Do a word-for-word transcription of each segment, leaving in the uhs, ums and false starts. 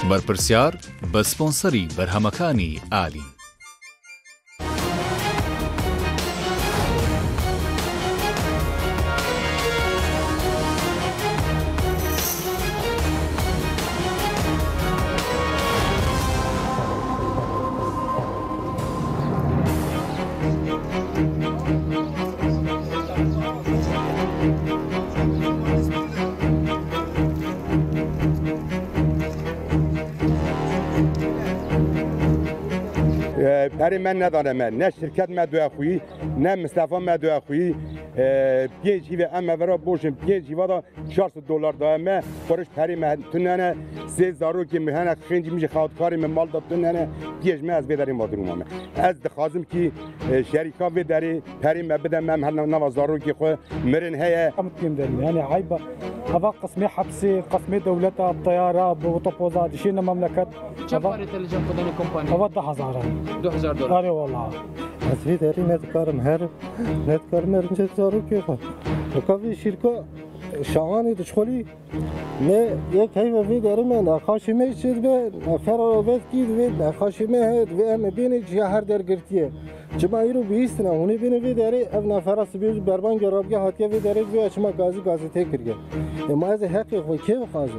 بەرپرسیار بە سپۆنسەری بەرهەمەکانی ئالین. پری من ندارم، نه شرکت مدوی خویی، نه مصطفی مدوی خویی. پنج جیوه اما برای باشم پنج جیوه دا چهارصد دلار دارم. خورش پری من توننه سه زارو که مهنه خنجی میشه خودکاری من مال داد توننه پیش من از بداریم مادرم. از دخوازم که شریکا بداری پری من بدم من هر نوازارو که خو مرن هیا. متیم داریم یعنی عیبه. هذا قسم حبسي قسم دولة الطيارة بوطبوزات شيء مملكة. كم فارت اللي جنب خداني كومباني؟ هذا ده هزار. دو هزار دولار. أري والله. أسفي داري نتكلم هر نتكلم رنجة زارو كيفه. وكافي شركة شعاني تشخلي نه یک هیچ وی داره من نخواهی میشد به فرار کید و نخواهی میهد و ام بینی جه هر درگرتیه جمعی رو بیست نه اونی بینی وی داره اب نفراس بیش بربان گرابگی هاتیه وی داره وی اچما گازی گازی تکرگه اما از حقی خوی کی بخوازه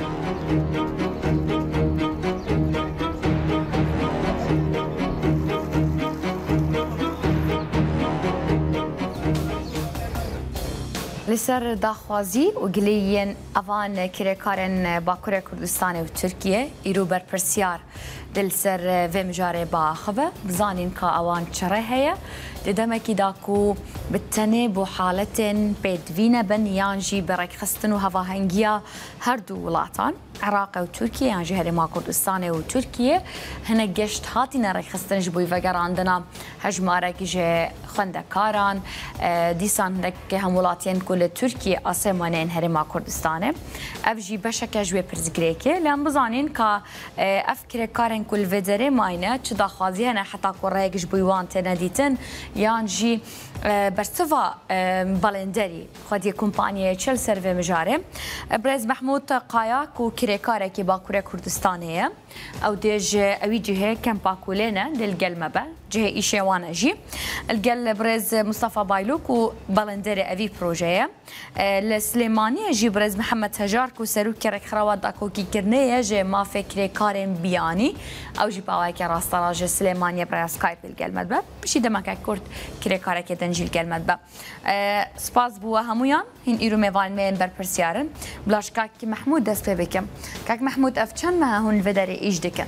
لسر داخوازی و گلیین اوان کرکارن باکوره کردستان و ترکیه ایرو برپرسیار دل سر و مجاره با خبه بزانین که اوان چره هیا ددمکی داکو بتنه بو حالت بدوینه بن یانجی برک خستن و هواهنگیا هر دو ولاتان عراق و ترکیه یانجی هرما کردستان و ترکیه هنه گشت هاتی نرک خستن جبوی وگراندنا هجماره که خندکاران دیسان که هم ولاتین کل ترکیه آسمانین هرما کردستانه افجی بشک جوی پرزگریکه لام بزانین که افکر کارن کل ودره ماینه چه داخوازی هنه حتی قرایگش بویوان تندیتن یانجی برسوا بالندری خودی کمپانی چل سرو مجاره برز محمود قایاک و کرکاره که باکوره کردستانه او دیج اوی جهه کم باکولینه دل مبه جهه ایشوانه جی الگل برز مصطفى بایلوک و بالندری اوی پروژه لسلیمانی جی برز محمد هجار کو سروک کرک خرواد داکو کی کرنه جه ما فکر کارن بیانی او جی باوای که راستراج سلیمانی برای سکایپ الگل مدبه بشی دمک کرد کرکاره که دنجیل گل مدبه سپاس بو همویان هین ایرو میوان مین برپرسیارن بلاش کاک محمود دست بکم کاک محمود افچن ما هون وداری ایج دکن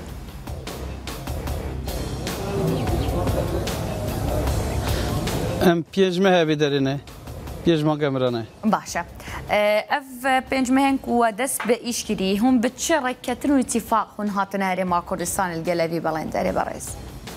ام پیجمه بدرینه پیجمه گمرانه باشه اف پیجمه کو دست به ایش کردی هم بتشاركتن و اتفاق هون هاتن هری ما کردستان الجلبی بلندری برایس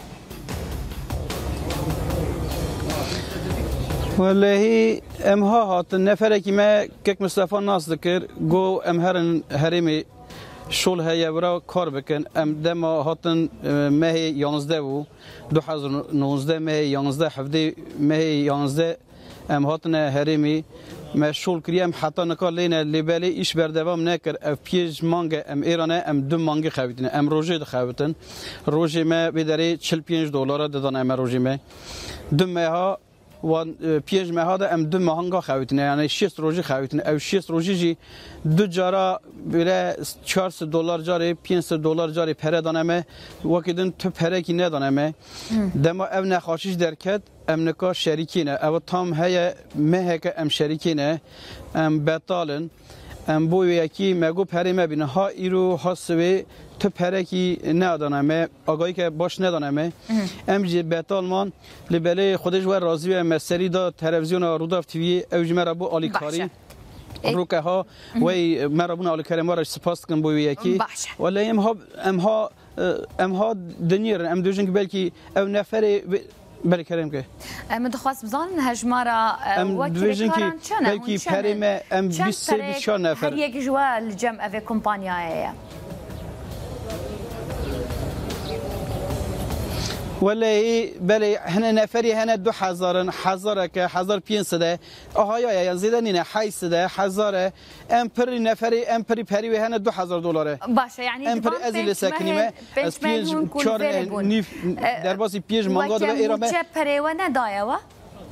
والله ام ها هاتن نفره کی ما کک مصطفی ناس ذکر گو ام هرن هریمی شول هیا برا کار بکن ام دم هاتن مه یانزده و دو هزار و نوزده مه یانزده هفته مه یانزده ام هاتن هریمی ما شول کریم حتی نکار لینه لیبلی ایش بردوام نکر اف پیج مانگ ام ایرانه ام دو مانگ خویتنه ام روزی دخویتن روزی ما بداری چل پنج دلار دادن ام روزی ما دو ماه ها و پیش مهاده ام دو ماهنگا خویتنه یعنی شش روزی خویتنه او شش روزی جی دو جارا بره چهارصد دلار جاری پانصد دلار جاری پره دانمه وقتی تو پره کی ندانمه دما او نخاشش درکد ام نکا شریکینه او تام هی مه که ام شریکینه ام بطالن ام بوی یکی مگو پره مبینه ها ایرو ها سوی تو پره کی ندانمه آگاهی که باش ندانمه ام جی بطالمان لبله خودش و راضی و مسری دا تلویزیون روداف تیوی اوج مرا بو آلیکاری روکه ها وی مرا بون آلیکاری ما را سپاس کن بوی یکی ولی ام ها ام ها ام ها دنیر ام دوجن که بلکی او نفر بله کریم که ام دخواست بزن هجمارا وکیل کاران چنه بلکی پریم ام بیست سه بیست چهار نفر هر یک جوال جمع اوی کمپانیایه ولی بله هن نفری هن دو هزارن هزاره که هزار پینصده آهایا یا زیده نینه حیصده هزاره امپری نفری امپری پری و هن دو هزار دلاره باشه یعنی امپری ازیل سکنیمه از پیش چهار نیف در باسی پیش مانگاد و ایرامه چه پری و ندایه و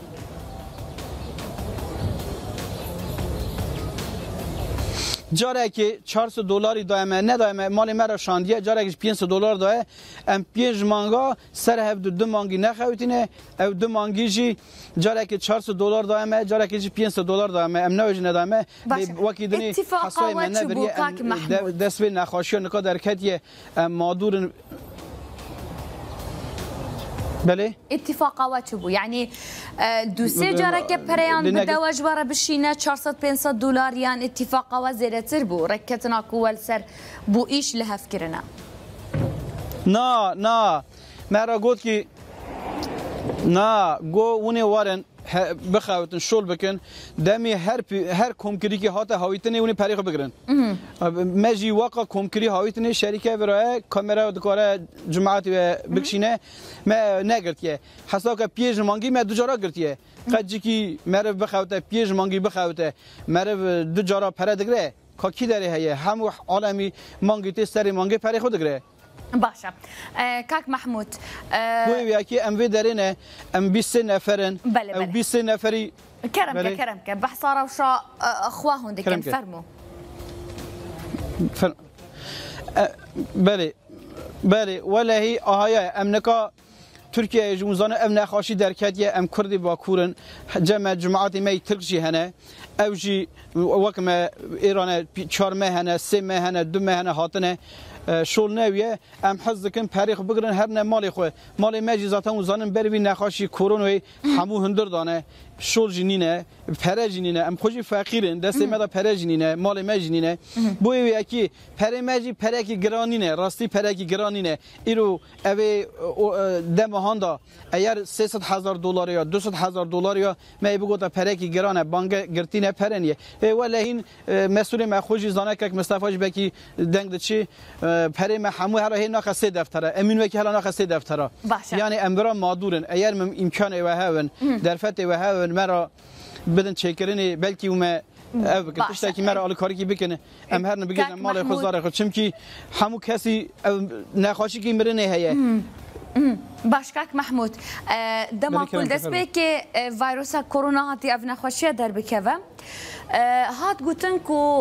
جاره که چهارصد دلاری دائمه ندائمه مال مرا شاندیه جاره که پانصد دلار داره ام پیش مانگا سر هفت دو مانگی نخوتینه او دو مانگی جی جاره که چهارصد دلار دائمه جاره که پانصد دلار دائمه ام نوج ندائمه وقتی دنی حسای من نبریه دست به نخاشی و نکات درکتیه مادور بله اتفاقا وچبو يعني دو سه جاره که پریان بدوج برا بشینه چهارصد پانصد دلار یان اتفاقا و زیادتر بو رکتنا کول سر بو ایش لهف کرنا نه نه مرا گفت که نه گو اونی وارن بخواتن شول بکن دمی هر هر کمکری که هات هایتنی اونی پریخو بگیرن مجی واقع کمکری هایتنی شریکه برای کامera و دکاره جماعتی بکشینه ما نگرتیه حساب که پیش مانگی ما دو جارا گرتیه قدی کی مره بخواته پیش مانگی بخواته مره دو جارا پره دگره کی داره هیه هم عالمی مانگی تی سری مانگی پریخو دگره باشا كاك محمود بوي وياكي ام في دارينا ام بيس نفرن بله بله او بيس نفري كرمك كرمك بحصاره وشا اخواهم دي كان فرموا فر... بله بله ولا هي اهايا امنكا تركيا جمزانه ام نخاشي دركاتيه ام كردي باكورن جمع جماعات مي تركشي هنا او جي وكما ايران چهار ماه هنا سه ماه هنا دو ماه هنا هاتنه شول نویه ام حز کن پریخ بگرن هر نه مال خو مال مجی ذاتا وزانن بروی نخاشی کورون همو هندر دانه شول جنینه پره جنینه ام خوشی فقیرن دست مدا پره جنینه مال مجنینه بوی وی کی پره مجی پره کی گرانینه راستی پره کی گرانینه ایرو اوی دمهاندا اگر سیصد هزار دلار یا دویست هزار دلار یا می بگو تا پره کی گرانه بانک گرتینه پرنیه ولی این مسئول ما خوشی زانه که مصطفی بکی دنگ چی پره ما همو هر هی ناخ سه دفتره امین وکی هلا ناخ سه دفتره یعنی امبرا مادورن اگر امکان و هاون در فت و هاون مرا بدن چکرنی بلکی وما او بکن تشتاکی مرا آل کاری کی بکنه ام هر نبگیرن مال خود زاره خود چم کی همو کسی نخاشی کی مرنه هیه باشکاک محمود دما کل دست به که ویروس کرونا هاتی اف نخوشیه در بکوه هات گوتن کو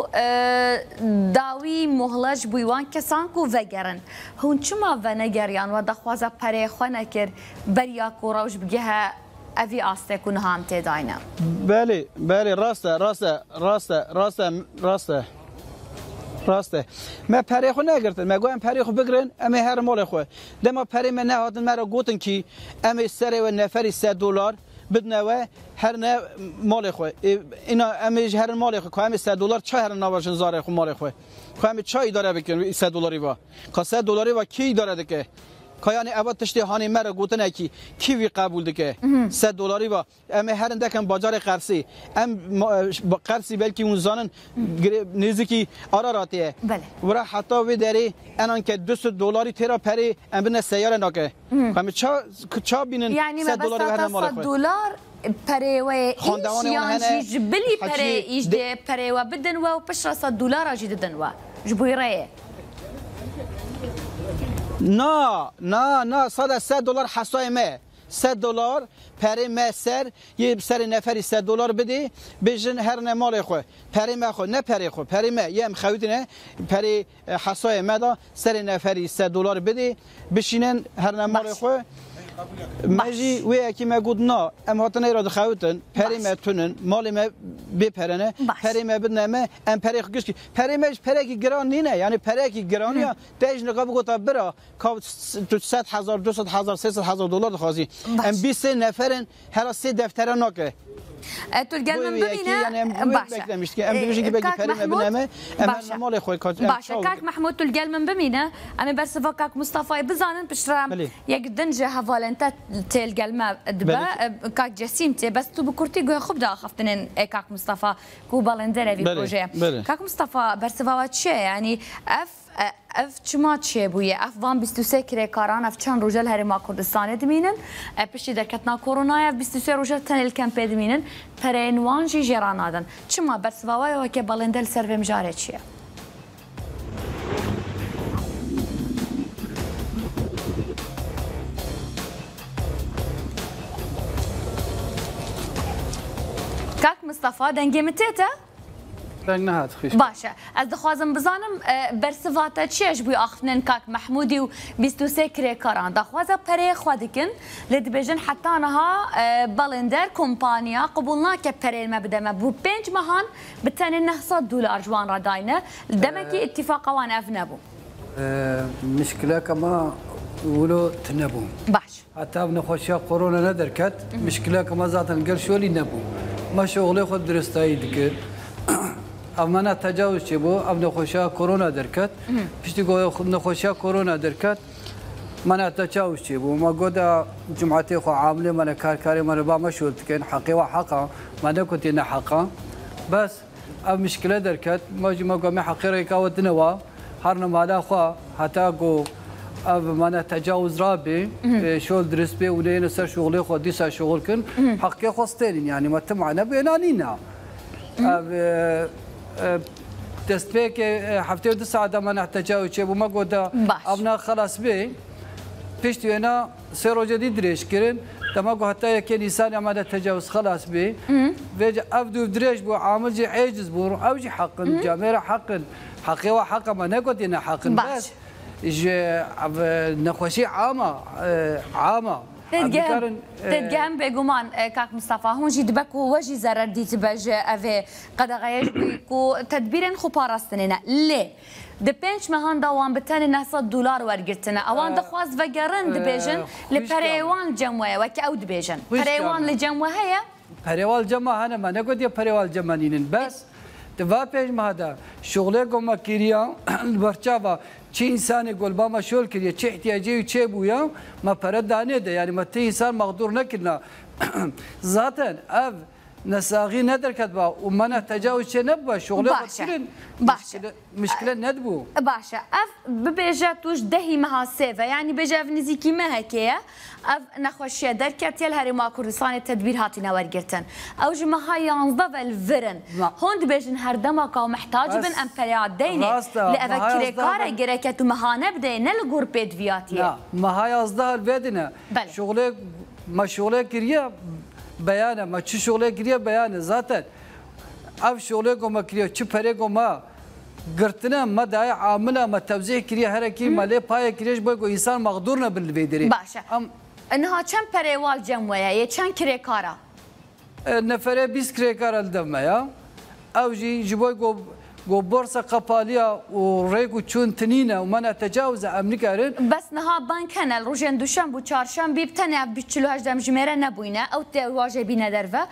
داوی مهلج بویوان کسان کو وگرن هون چما و نگریان و دخوازه پره خو نکر بریا کو روش بگه اوی آسته کن هم تداینه بله بله راسته راسته راسته راسته راسته راسته ما پری خو نگرتن ما گویم پری خو بگرن اما هر مال خو دما پری من نهاتن مرا گوتن کی اما سر و نفری سه دلار بدنوه هر نه مال خو اینا اما هر مال خو که سه دلار چه هر نواشن زاره خو مال خو که هم چای داره بکن سه دلاری با که سه دلاری با کی داره که که یعنی اول تشتی هانی مرا گوتن کی کیوی قبول دکه سه دلاری با اما هر اندکم بازار قرصی ام قرصی بلکی اون زانن نزدیکی آراراتیه بله ورا حتی و داری انان که دویست دلاری ترا پری ام بن سیاره ناکه هم چا چا بینن یعنی سه دلاری هر مال خو دلار پری و ایشیان جبلی پری ایش ده پری و بدن و پشرا صد دلار اجی ددن و جبویره نه نه نه صد سه دلار حسای ما سه دلار پری ما سر یه سر نفری سه دلار بده بجن هر نمال خو پری ما خو نه پری خو پری ما یم خویدنه پری حسای ما دا سر نفری سه دلار بده بشینن هر نمال خو ماجی وی کی ما گود نه ام هاتن ایراد خوتن پری ما تونن مال ما بپرنه پری ما بدنمه ام پری خو گشکی پری ما پری کی گران نینه یعنی پری کی گرانیا تاج نقاب گوتا برا کا صد هزار دویست هزار سیصد هزار دلار خازی ام بیست نفرن هر سه دفتر ناکه تو الجل من ببینه باشه ام دیوشی که بگی پری ما بدنمه ام مال خو باشه کاک محمود تو الجل من ببینه ام بس فکاک مصطفی بزانن بشرام یک دنجه حوالنت تل گلما دبا کاک جسیم تی بس تو بکرتی گو خوب دا خفتن کاک مصطفی کو بالندره وی پروژه کاک مصطفی بس فوات چه یعنی اف اف چما چه بویه اف وان بیست و سه کرێکاران اف چند روزه هەرێما کوردستانê dimînin piştî derketna koronaya ev بیست و سه roja tenê kem pê dimînin pereyên wan jî jêra nadin çima bersivawaya weke balênde li ser vê mijarê çi ye Kak Mustafa dengê min tê te رنگ نهات خوش باشه از دخوازم بزنم برسوات چیش بوی آخفنن کاک محمودی و بیست و سه کرێکاران دخوازه پره خودکن لید بیجن حتی نها بالندر کمپانیا قبول ناکه پره ما بدمه بو پنج مهان بتنی نهصد دلار جوان را داینه دمکی اتفاق وان اف نبو مشكلة كما ولو تنبو باش حتى بنخوشيا كورونا ندركت مشكلة كما ذات القل شولي نبو ما شغلي خود درستاي دكر امانه تجاوز چه بو ام نخوشا کرونا درکت پشتی گو نخوشا کرونا درکت من تجاوز چه بو ما گودا جمعتی خو عامله من کار کاری من با مشغول تکن حقی و حقا من كنت نه حقا بس ام مشكله درکت ما ما گو حقی را کا ودنوا هر نمالا خو حتی گو اب من تجاوز رابي شغل درس بي ولين سر شغلي خو ديسا شغل كن حقي خستين يعني ما تمعنا بينانينا دەستپێک هەفتێ دو ساعت من تەجاوز چێ بوو مە گۆدا ئەمنا خلاص بێ پشتی وێنە سێ ڕۆژەدی درێژکردن دەما گۆ هەتا یەکێ نیسان ئەمانە تەجاوز خلاص بێ بێجە ئەف دوو درێژ بوو عاملجی عێجز بوو ئەوجی حەقن جامێرە حەقن حەقیەوە حەقەمە نەگوتێنە حەقن بەس نەخۆشی عامە عامە تدگهم بگومان کاک مصطفى هون جی دبک و وجی ضرر دیت بج اوه قدغیش کو تدبیرن خو پاراستنه لی د پنج مهان دوام بتن نهصد دلار ورگرتنه اوان دخواز وگرن دبیجن لپریوان جمعه وک او دبیجن پریوان لجمعه هيا پریوال جمعه هنه ما نگود یا پریوال جمعینن بس دوا پنج مهدا شغله گما کیریا برچاوا چه انسان گلبا ما شول کریه چه احتیاجی و چه بویا ما پرد دانه ده یعنی ما تی انسان مقدور نکرنا ذاتن اف نساغي ندر كتبا ومن تجاوز شيء نبوا شغله باشا باشا مشكله ندبو باشا اف ببيجا توش دهي مها سيفا يعني بيجا نزيكي ما هكيا اف نخوشيه دركت يل هرما كردستان التدبير هاتينا ورقتن او جماها يانزدا والفرن هون بيجن هردما كاو محتاج بن امبريات دينه لافا كريكاره جركت مهانه بدينا الغربيت فياتي لا ما هي قصدها البدنه شغله ما شغله كريه بیانه ما چی شغله کریه بیانه ذاتن اف شغله کو ما کریه چی پره کو ما گرتنه ما دای عامله ما توزیع کریه هر کی مالی پای کریش با کو انسان مقدور نه بالویدری باشه انها چند پره وال جمعه یا چند کریکارا نفره بیست کریکارا دم یا او جی جبوی کو گو بورصه قپاليه وريكو تشون تنينه ومن تجاوز امريكا رن بس نها بنك هنا روجين دوشان بو چارشان بيبتنع بيچلو هجدم جميره نبوينه او تواجه بينا درفه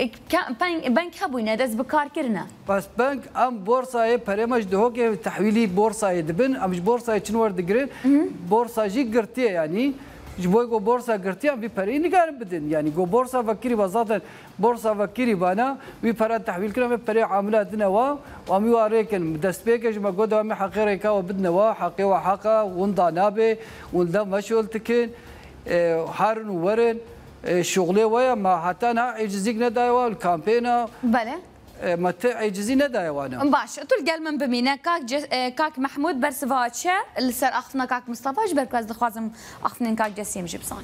بنك هبوينه دز بكار كرنا بس بنك ام بورصه بريمج دهوك تحويلي بورصه دبن ام بورصه چنور دگرين بورصه جي گرتي يعني جبوي جو بورصه گرتي ام بيپري نگار بدن يعني جو بورصه فكري بذات بورصه فكري بانا بيپر تحويل كلام بري عاملات نوا وامي واريكن دستبيك ما قد وامي حقيره كا وبدنا وا حقي وحقا ونضا نابي وندا مشول تكن حارن ورن شغله ويا ما حتى انا عجزيك ندايوا الكامبينا بله ما تعجزي ندايوانا باش طول قال من بمينا كاك جس... كاك محمود برسفاتشا اللي صار اخفنا كاك مصطفى جبر كاز دخوازم اخفنين كاك جسيم جبسان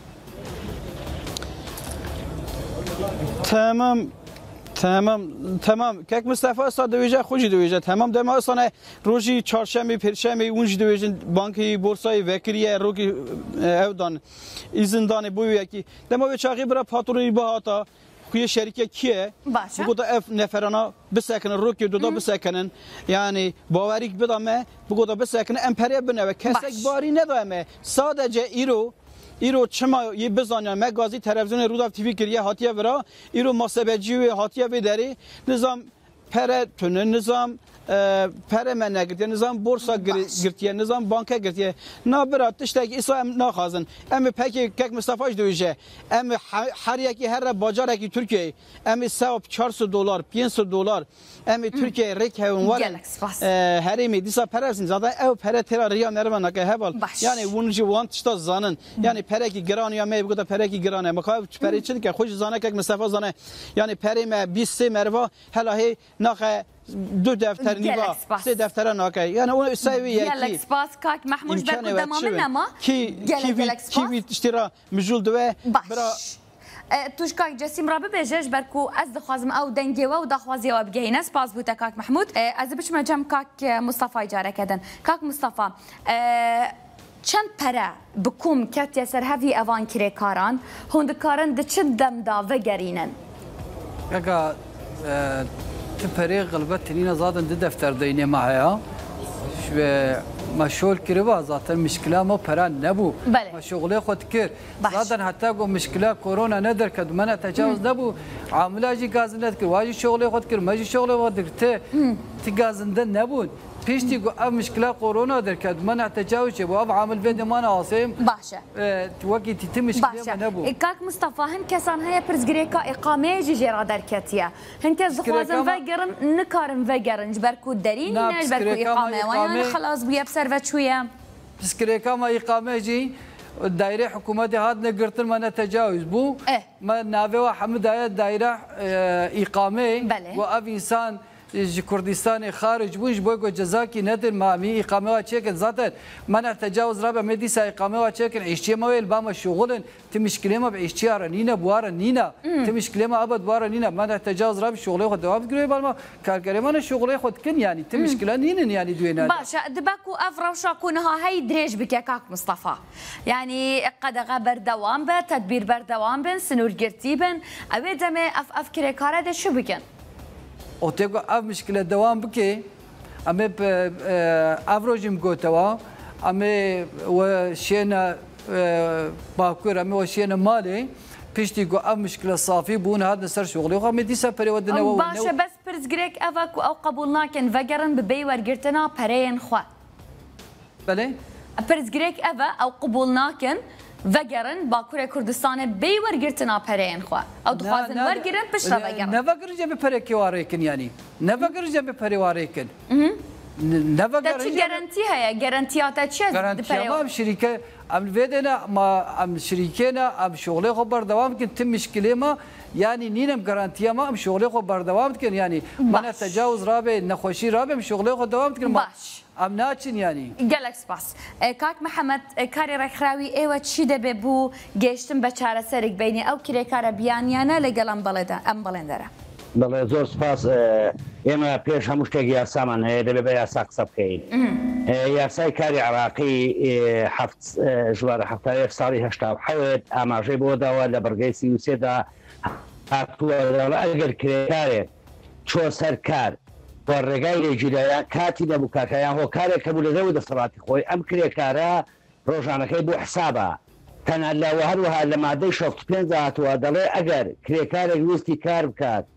تمام تمام تمام كاك مصطفى استاد دويجا خوجي دويجا تمام دم اصلا روجي چهارشنبه پرشنبه اونج دويجن بانكي بورصاي وكريه روكي اودان ایزندان بوی کی دم به چاقی برا پاتوری باهاتا کوی شرکت کیه بگو اف نفرانا بسکنن روکی دو بسکنن یعنی باوری بدامه بگو بسکنن امپریا بنوه کسی باری ندامه ساده ایرو ایرو چما یه بزنیم مگازی تلویزیون روداف تیوی کریه هاتیه برا ایرو ماسبجی و هاتیه بدری نظام پره تونه نظام پره من نگرتیه نظام بورسا گرتیه نظام بانکه گرتیه نابرا تشتاکی ایسا ام ناخازن ام پکی کک مصطفاش دویجه ام هر یکی هر بازار یکی ترکیه ام سه چهارصد دلار پانصد دلار ام ترکیه ریک هونوار هریمی دیسا پره سین زاده او پره ترا ریا نرمانه که هبال یعنی ونجی وان تشتا زانن یعنی پره کی گران یا می بگوده پره کی گرانه مخاف پره چند که خوش زانه کک مصطفا زانه یعنی پره ما بیست سه مروا هلا هی ناخه دو دفتر نیوا سه دفتر ناکه یعنی اون سوی یکی گلک سپاس کاک محمود برکو دمام نما کی کی کی اشترا مجول دوه برا توش کاک جسیم را ببیجش برکو از دخوازم او دنگی و دخوازی و بگهینه سپاس بوده کاک محمود از بچم جم کاک مصطفی جاره کردن کاک مصطفی چند پره بکوم کتی سر هفی اوان کری کاران هندکارن ده چند دم دا وگرینن اگه تپری غلبت تنين زادن دي دفتر ديني معايا شو مشغول كريبا زادن مشكله مو بران نبو مشغولي خد كير زادن حتى قو مشكله كورونا ندر كد من تجاوز نبو عاملاجي غاز ندر واجي شغلي خد كير ماجي شغلي خد كير تي غازندن نبون پیشتی گو اب مشکل کرونا در کد من تجاوز چه با اب عامل بند من آسیم باشه وقتی تی مشکل نبود کاک مصطفی هن کسان های پرزگری کا اقامه جیرا در کتیه هن کس خوازن وگرن نکارن وگرن برکو درین نش برکو اقامه و یعنی خلاص بیا بسر و چویه پرزگری کا ما اقامه جی دایره حکومتی هات نگرتن من تجاوز بو من ناوی و حمد دایره اقامه و اب انسان كردستان خارج بوش بوجو جزاكي ندر ما مي اقامه واشكن زاتر منع تجاوز رابع مديسه اقامه واشكن عيشتي مويل باما شغلن تمشكله ما بعيشتي نينا بوار نينا تمشكله ما ابد بوار نينا منع تجاوز رابع شغله خد دوام تقولي بالما كاركري ما شغله خد كن يعني تمشكله نين يعني دوينا باشا دباكو افروشا كونها هي دريج بك كاك مصطفى يعني قد غبر دوام به تدبير بر دوام بن سنور جرتيبن ابي دمه اف افكر كاره شو بكن اوتيغو اف مشكله دوام بكي امي افروجم غوتوا امي وشينا باكور امي وشينا مالي بيشتيغو اف مشكله صافي بون هذا سر شغلي خو مدي سفري ودنا و باشا بس برز جريك افاكو او قبولنا كان فجرن ببي ورجرتنا برين خو بله برز جريك افا او قبولنا كان وگرن باکور کردستان بی ورگرتنا پرین خوا او دخوازن ورگرن پشتا وگرن نوگر جنب پره کی وارکن یعنی نوگر جنب پره وارکن نوگر تا چی گارانتی هیا گارانتیات چیه گارانتی ما شرکه ام ویدنا ما ام شرکینا ام شغله خو بردوام کن تم مشکلی ما يعني نينم جارانتيا ما ام شغله خو بردوام کن يعني من تجاوز رابع نخوشي رابع ام شغله خو دوام کن باش ام ناچن يعني گلکس باس کاک محمد کاری رخراوی ایوه چی دبه بو گشتم بچاره سرک بینی او کری کار بیانیانه لگل ام بلده ام بلندره بله زور سپاس اما پیش هموش تگی یاسامان دبه به یاسا قصب کهید یاسای کاری عراقی هفت جوار هفتاری سالی هشتا و حوید اماجی بوده و لبرگی سیوسی دا اگر کری کاره چو سر کار والرجال جلايا كاتي نبو كاكايا هو كاري كبول ذو صلاتي خوي ام كري كارا روجانا كيبو حسابها كان هلا وهروها لما دي شفت بين ذات ودلي اجر كري كاري ويستي كار بكات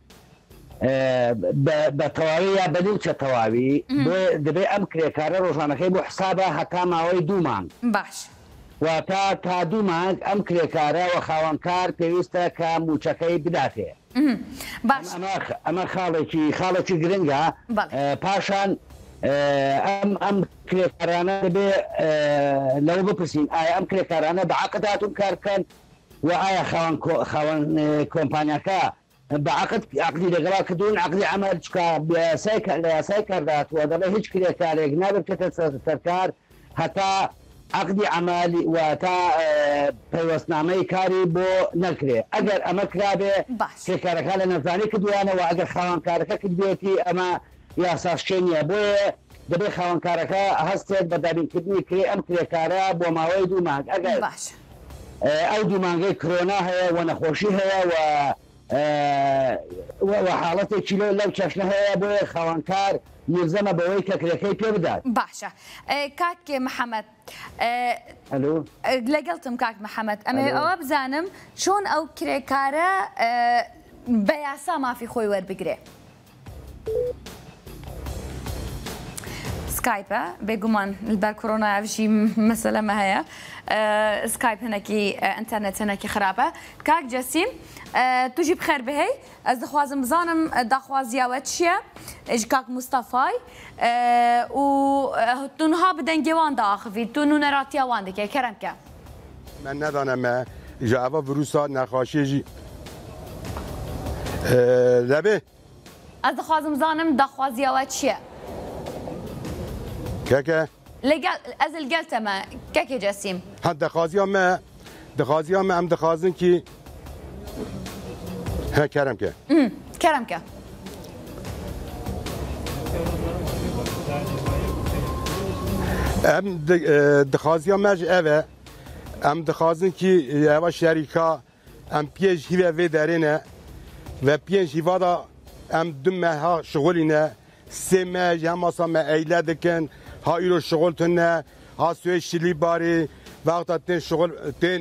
بتواوية بنوتشا تواوي دبي ام كري كارا روجانا كيبو حسابها هكاما وي دومان باش وتا تا دومان ام كري كارا وخاوان كار بيوستا كاموتشاكي بداته باش اما خالتي خالتي جرينجا باشان ام ام كريكارانا بي لو بكسين اي ام كريكارانا بعقداتهم كاركن واي خوان خوان كومبانياكا بعقد عقدي لغلا كدون عقدي عمل كا سايكل سايكل ذات وهذا هيك كريكاري جناب كتسركار حتى عقدي عمالي وتا بيوسنامي كاري بو نكري اگر اما كرابه كركاله نفاني كدوانا واگر خوان كاركا كدبيتي اما يا ساشينيا بو دبي خوان كاركا هستيت بدابين كدني كري ام كري كارا بو ماوي دو ماغ اگر باش او دو ماغي كورونا هي ونخوشي هي و وحالتي كيلو لو تشنا هي بو خوان كار ملزمه بوي كريكي بيبدات باشا كاك محمد الو لقلتم كاك محمد اما او بزانم شلون او كريكاره بياسا ما في خوي ور بقري سكايبه بيجومان البال كورونا شيء مسألة ما هي أه سكايب هناكي أه انترنت هناكي خرابة كاك جسيم أه تجي بخير بهي از خوازم زانم دخوازيا واتشيا اج كاك مصطفى أه و تنها بدن جوان داخفي تنو نراتيا واندك كرم كا من ندانم جواب فيروسا نخاشيجي أه لبه از خوازم زانم دخوازيا واتشيا كاكا لقال ازل قلت ما كاكي جسيم حد دخازيا ما دخازيا ما ام دخازن كي ها كرم كا امم كرم كا ام دخازيا ماج اوا ام دخازن كي اوا شركه ام بيج هي في دارنا و بيج هيفادا ام دمها شغلنا سما جما سما ايلادكن ها ايرو شغل تنه ها سوي شلي باري وقت تن شغل تن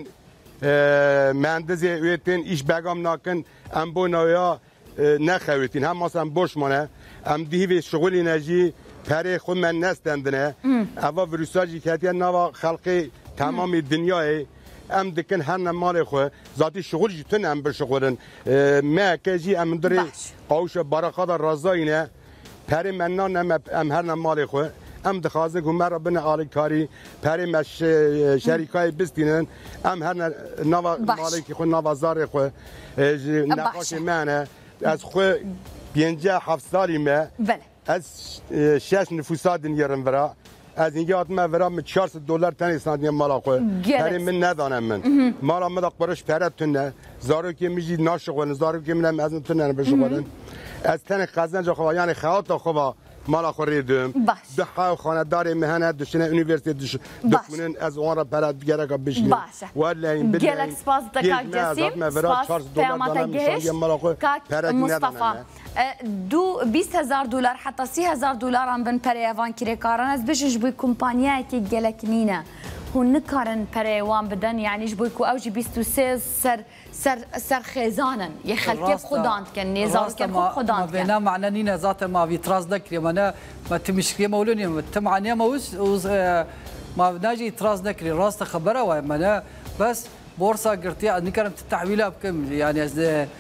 مهندسی و تن ایش بگم ناکن ام بو نویا نخویتین هم مثلا بوش مانه ام دیوی شغلی نجی پره خود من نستندنه اوا ویروساجی که هتیان نوا خلقی تمام دنیای ام دکن هر نمال خو ذاتی شغل جتن ام بشغلن ما کجی ام دری قوش برکات رضاینه پره من نم ام هر نمال خو ام دخوازن که مرا بین آلی کاری پری مش شریکای بستینن ام هر نوا مالی که خود نوازار خو نقاش منه از خو پنجاه هفت سالی ما از شش نفوسات دیگرم ورا از اینجا آدم ورا می چهارصد دلار تنی سنادی مالا خو پری من ندانم من مالا مدق برش پرت تنه زارو که میجی ناشغل زارو که منم از تنه بشغلن از تن خزن جا خو یعنی خیاط خو مالا خوریدم دحا خاندار مهنه دشنه یونیورسیته دش دکونن از اون را برات گرگ بشین ولی این بدن گلک سپاس دکاک جسیم سپاس پیامات گهش کاک مصطفى دو بیست هزار دلار حتی سی هزار دلار هم بن پریوان کره کارن از بشش بوی کمپانیایی که گلک نینه هون نکارن پریوان بدن یعنی جبوی کو اوجی بیست و سه سر سر سر خزانن يخلك خدان كان نزار كان خدان كان بينا معنا نينا ذات ما بيتراز ذكري ما ما تمشكي مولوني ما تمعني ما وز ما ناجي تراز ذكري راس خبره وما بس بورصه قرتي نكرم التحويلات بكم يعني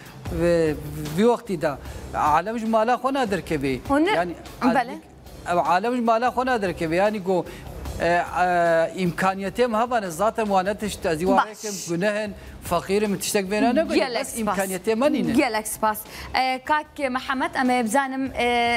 في وقت ده عالم جمالا خونا دركبي يعني عالم جمالا خونا دركبي يعني جو امكانياتهم هذا الذات موانتش تزيواركم جنهن فقير من تشتك بينا نقول بس امكانياتهم منين جالك سباس كاك محمد اما بزانم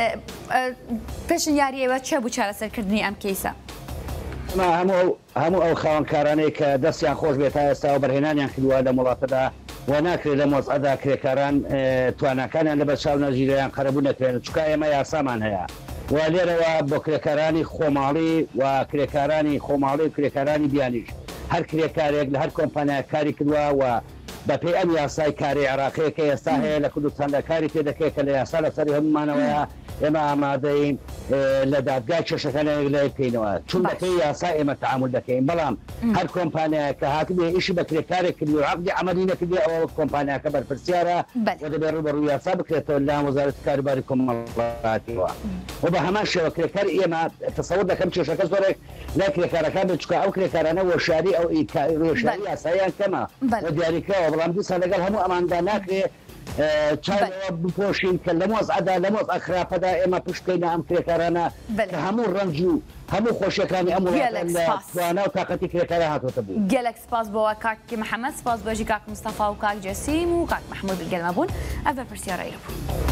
بيشن ياري واتش ابو چاله سر كردني ام كيسا ما همو همو او خوان كاراني كدسيان خوش بيتا استا وبرهنان يعني كدوا لملاطدا وناكري لموز ادا كريكاران توانا كان لبشاو نجيريان قربونا كرين چكايا ما ياسامان هيا وليروا بو كريكاراني خومالي وكريكاراني خومالي وكريكاراني بيانيش هر كريكاريك لهر كومبانيا كاري كدوا و بپی ام یاسای کاری عراقی که یاسای لکردستان کاری پیدا که که یاسای لسری هم منویا اما آماده لدادگاه چشکنه لای پینوا چون بپی یاسای اما تعامل دکیم بلام هر کمپانیا که هاتی ایشی بکری کاری کلی عقد عملی نکلی او کمپانیا که بر فرسیاره و دبیر رو برو یاسای بکری تو لام وزارت کاری باری کمالاتی و و به همه شو کری کاری اما تصور دکم چشکه زورک لکری کاری کاری چکا او کری کارانه و شاری او روشاری یاسای کما و دیاری که والله بدي سالقال هم أمان داناكري چای بپوشین که لموز عدا لموز اخرا پدا اما پشتینا ام کرکرانا همون رنجو همون خوشکانی امو وانا و طاقتی کرکرا هاتو تبو گلک سپاس بوا کاک محمد سپاس بوجی کاک مصطفى و کاک جسیم و کاک محمود القلمبون اول پرسیاره ایربو